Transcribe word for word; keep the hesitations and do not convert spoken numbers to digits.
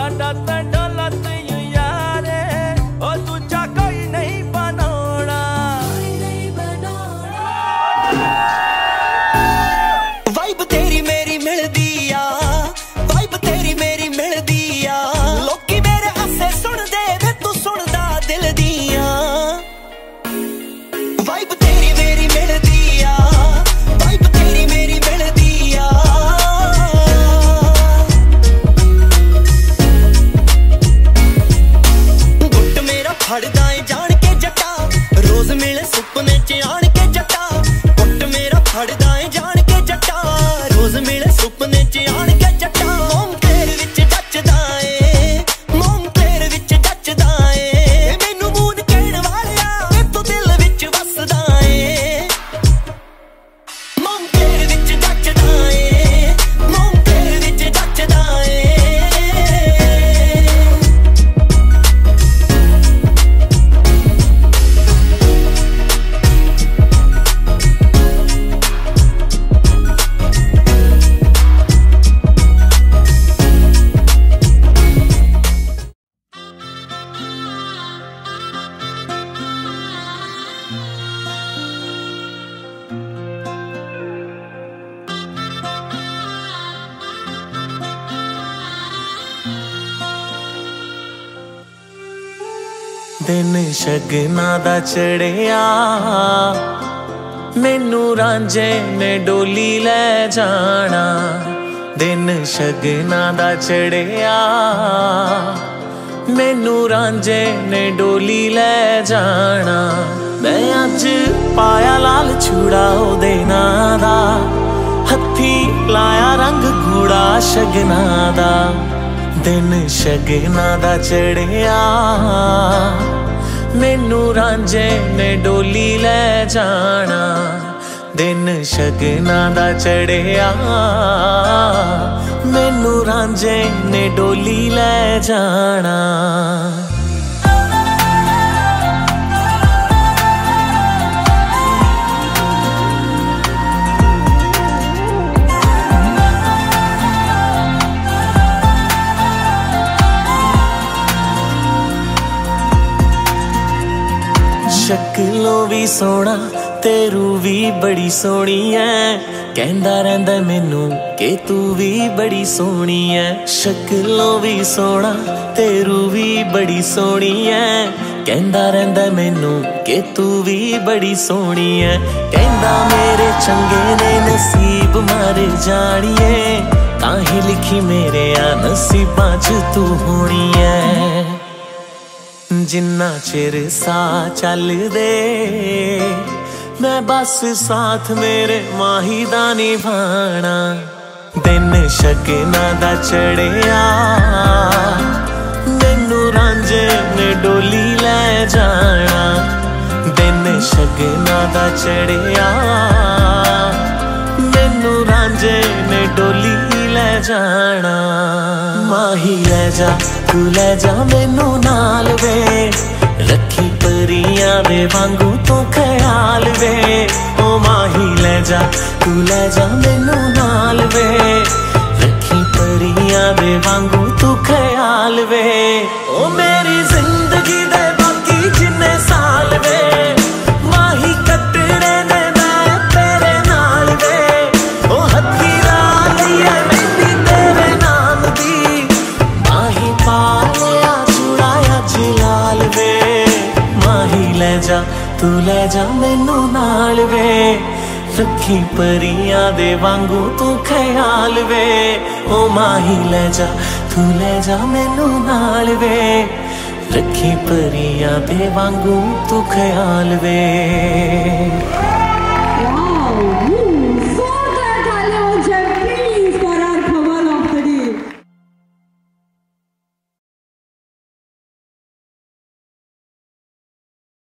साडा ते डोलत यूं यारे ओ दूजा कोई नहीं बनाना, कोई नहीं बनाना। वाइब तेरी मेरी मिलदी आ, वाइब तेरी मेरी मिलदी आ, लोकी मेरे हासे सुन दे वे तू सुनदा दिल दिया। वाइब तेरी मेरी मिलदी आ, वाइब तेरी मेरी मिलदी आ। गुट मेरा फड़दा है जान के जट्टा, रोज मिले सुपने च आन के जट्टा। गुट मेरा फड़दा है जान के जट्टा, रोज मिले सुपने च आन के जट्टा। मोम तेरे विच जचदा ए, मोम तेरे विच जचदा ए, मैनू मून कहण वालिया ते तू दिल विच वसदा ए। मोम तेरे विच जचदा ए, मोम तेरे विच जचदा ए। दिन शगना दा चढ़िया, मैनू रांझे ने डोली ले जाना। दिन शगना दा चढ़िया, मैनू रांझे ने डोली ले जाना। मैं अज पाया लाल चूड़ा ओदे नां दा, हत्थी लाया रंग गूड़ा शगना दा। दिन शगना दा चढ़िया, मैनू रांझे ने डोली ले जाना। दिन शगना दा चढ़िया, मैनू रांझे ने डोली ले जाना। शक्लों भी सोना ते रूह भी बड़ी सोहनी है, कहंदा रहिंदा मैनू कि तू भी बड़ी सोहनी है। शक्लों भी सोना ते रूह भी बड़ी सोहनी है, कहंदा रहिंदा मैनू कि तू भी बड़ी सोहनी है। कहंदा मेरे चंगे ने नसीब मारे जानिए, ताही लिखी मेरे आ नसीबां च तू होनी है। जिन्ना चिर सा चल दे मैं बस साथ मेरे माही दा निभाना। दिन शगना दा चढ़िया, मैनू रांझे ने डोली ले जाना। दिन शगना दा चढ़िया, मैनू रांझे ने डोली ले जाना। माही ले जा तू ले जा मैनू नाल वे, रखी परियां दे वांगू तू ख्याल वे। ओ माही ले जा तू ले जा मैनू नाल वे, रखी परियां दे वांगू तू ख्याल वे। ओ मेरी जिंदगी दे बाकी जिन्ने साल वे, माही कटड़े ने मैं तेरे नाल वे। ओ हत्थी नाल लिया मेहंदी तेरे नाम दी, माही पा लिया चुड़ाया जिलाल वे। माही ले जा तू ले जा मैनू नाल वे, रखी परियां दे वांगू तू ख्याल वे। ओ माही ले जा तू ले जा मैनू नाल वे, रखी परियां दे वांगू तू ख्याल वे।